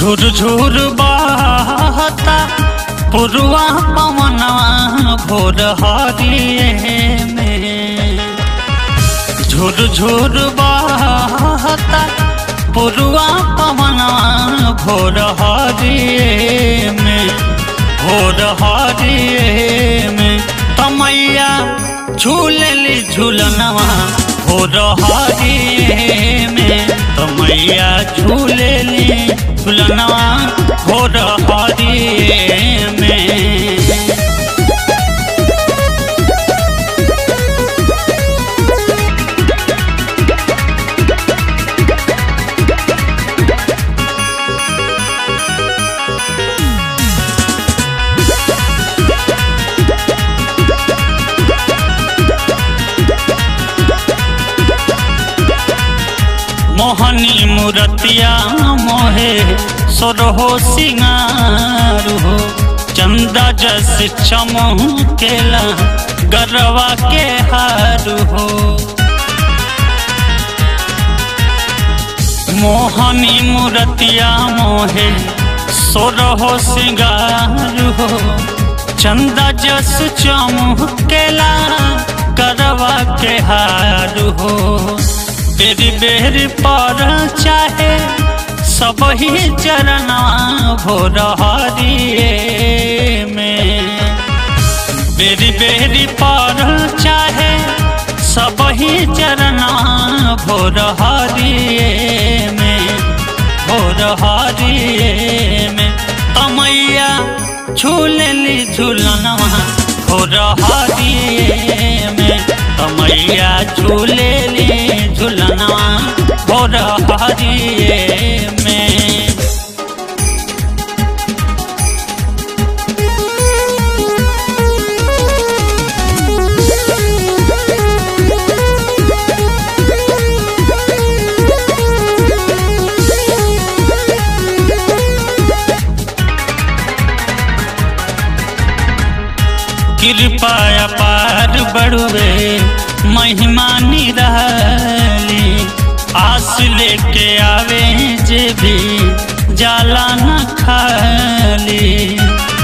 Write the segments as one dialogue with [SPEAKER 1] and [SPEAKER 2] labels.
[SPEAKER 1] झुर झुर बहता पुरवा पवनवा भोर हरिये में। झुर झुर बहता पुरवा पवनवा भोर हरिये में। भोर हरिये में तमैया झूलली झूलनवा भोर हरिये में। तमैया झूलली झूलनवा भोर हरिये में। मोहनी मूर्तिया मोहे सोरहो सिंगार हो। चंदा जस चमकेला गरवा के हार हो। मोहनी मूर्तिया मोहे सोरहो सिंगार हो। चंदा जस चमकेला गरवा के हार हो। बेरी बेरी पर चाहे सब ही चरना भोर हरिये में। बेरी बेरी पर चाहे सब ही चरना भोर हरिये में। भोर हरिये में तमैया झूलली झूलनवा भोर हरिये में। तमैया झूलली झूलनवा भोर हरिये में। कृपा अपार बड़ुए महिमा निराली। आस लेके आवे जे भी जाला न खाली।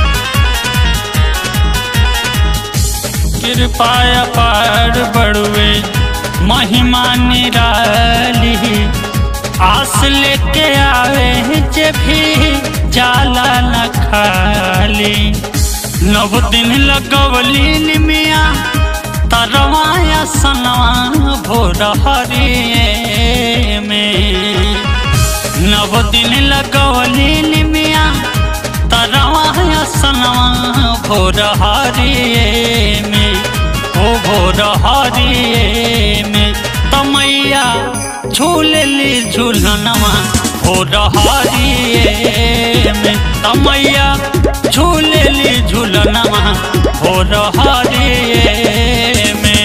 [SPEAKER 1] कृपा अपार बड़ुए महिमा निराली। आस लेके आवे जे भी जाला न खाली। नव दिन लगवली निमिया तरवाया सनवा भोर हरिये में। नव दिन लगवली निमिया तरवाया सनवा भोर हरिये में। ओ भोर हरिये में तमैया झूलली झूलनवा भोर हरिये में। तमैया झूलली झूलनवा भोर हरिये में।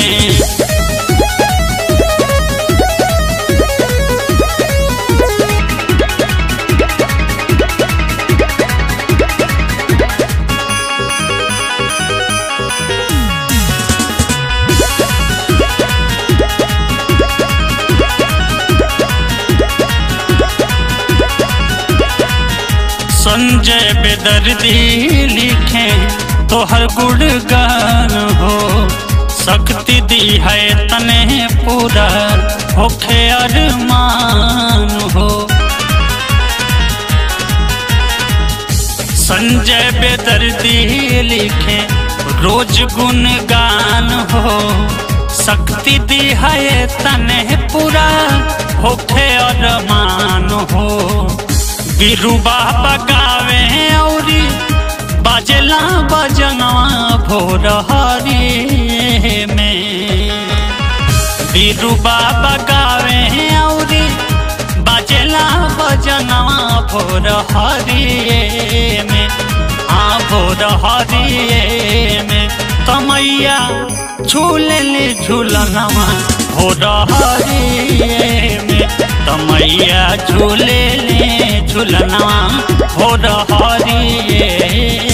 [SPEAKER 1] संजय बेदर्दी लिखे तोहर गुणगान हो। शक्ति दी है तने पूरा होखे अरमान हो। संजय बेदर्दी लिखे रोज गुणगान हो। शक्ति दी है तने पूरा होखे अरमान हो। बिरु बाबा गावे औरी बाजला बजनवा भोर हरिये में। बिरु बाबा गावे औरी बाजला बजनवा भोर हरिये में। हाँ भोर हरिये में तमैया झूलली झूलनवा भोर हरिये में। तमैया झूलली झूलनवा भोर हरिये